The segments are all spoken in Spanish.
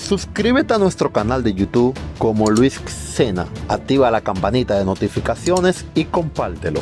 Suscríbete a nuestro canal de YouTube como Luis Sena, activa la campanita de notificaciones y compártelo.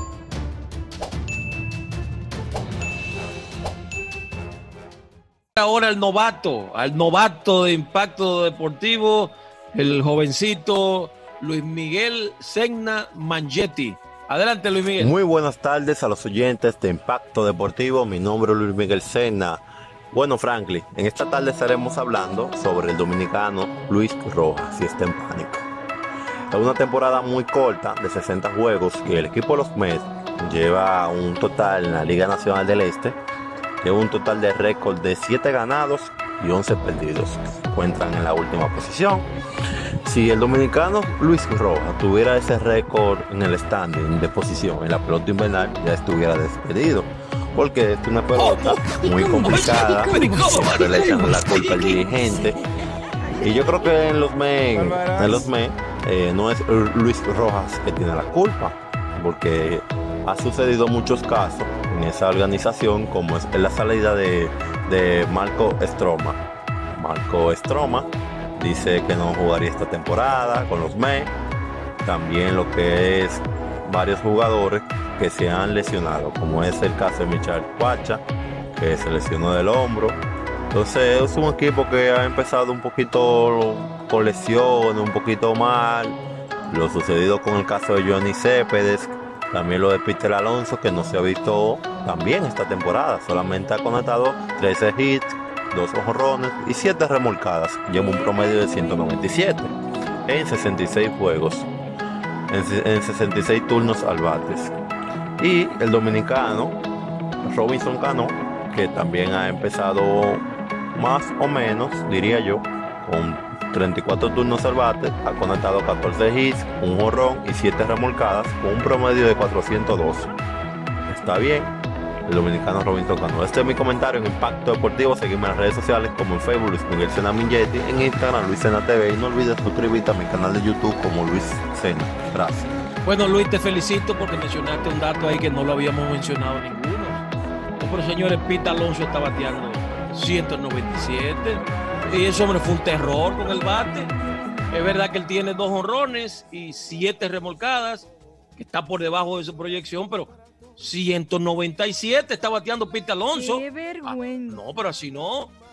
Ahora al novato de Impacto Deportivo, el jovencito Luis Miguel Sena Mangetti. Adelante, Luis Miguel. Muy buenas tardes a los oyentes de Impacto Deportivo. Mi nombre es Luis Miguel Sena. Bueno, Franklin, en esta tarde estaremos hablando sobre el dominicano Luis Rojas y está en pánico. Es una temporada muy corta de 60 juegos y el equipo de los Mets lleva un total en la Liga Nacional del Este, lleva un total de récord de 7 ganados y 11 perdidos. Se encuentran en la última posición. Si el dominicano Luis Rojas tuviera ese récord en el standing de posición en la pelota invernal, ya estuviera despedido. Porque es una pelota muy complicada, siempre le echan la culpa al dirigente. Y yo creo que en los Mets no es Luis Rojas que tiene la culpa, porque ha sucedido muchos casos en esa organización, como es la salida de Marco Stroman. Marco Stroman dice que no jugaría esta temporada con los Mets. También lo que es varios jugadores que se han lesionado, como es el caso de Michael Wacha, que se lesionó del hombro. Entonces es un equipo que ha empezado un poquito con lesiones, un poquito mal. Lo sucedido con el caso de Johnny Céspedes, también lo de Peter Alonso, que no se ha visto tan bien esta temporada. Solamente ha conectado 13 hits, 2 jonrones y 7 remolcadas. Lleva un promedio de 197 en 66 juegos, en 66 turnos al bates. Y el dominicano Robinson Cano, que también ha empezado más o menos, diría yo, con 34 turnos al bate, ha conectado 14 hits, un jonrón y 7 remolcadas, con un promedio de 412. Está bien, el dominicano Robinson Cano. Este es mi comentario en Impacto Deportivo. Seguime en las redes sociales como en Facebook Luis Miguel Sena Mangetti, en Instagram Luis Sena TV, y no olvides suscribirte a mi canal de YouTube como Luis Sena. Gracias. Bueno, Luis, te felicito porque mencionaste un dato ahí que no lo habíamos mencionado ninguno. Pero señores, Pete Alonso está bateando 197 y ese hombre fue un terror con el bate. Es verdad que él tiene 2 jonrones y 7 remolcadas, que está por debajo de su proyección, pero 197 está bateando Pete Alonso. ¡Qué vergüenza! No, pero así no.